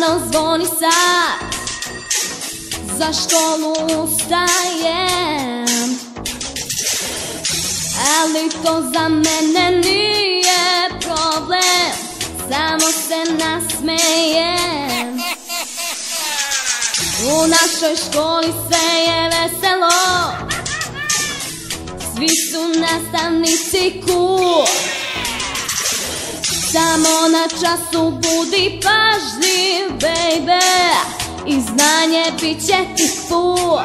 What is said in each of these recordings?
rano zvoni sad, za školu ustajem, ali to za mene nije problem, samo se nasmejem. U našoj školi sve je veselo, svi su nastavnici cool, samo na času budi pažljiv, baby, i znanje bit će ti full.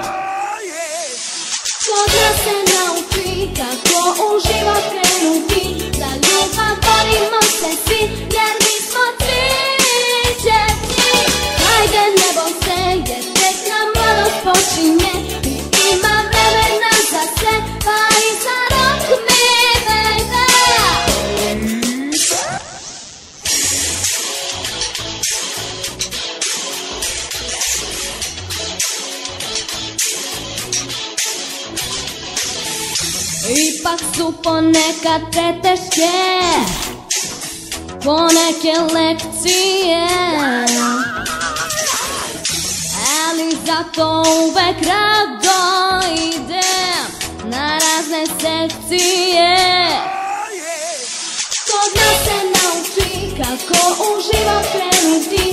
Kod nas se nauči kako u život krenuti, za ljubav borimo se svi, jer mi smo cvičevci. Hajde ne boj se, jer tek nam mladost počinje, i ima vremena za sve, pa i za rock me, baby. Ipak su ponekad preteške poneke lekcije, ali zato uvek rado idem na razne sekcije. Kod nas se nauči kako u život krenuti,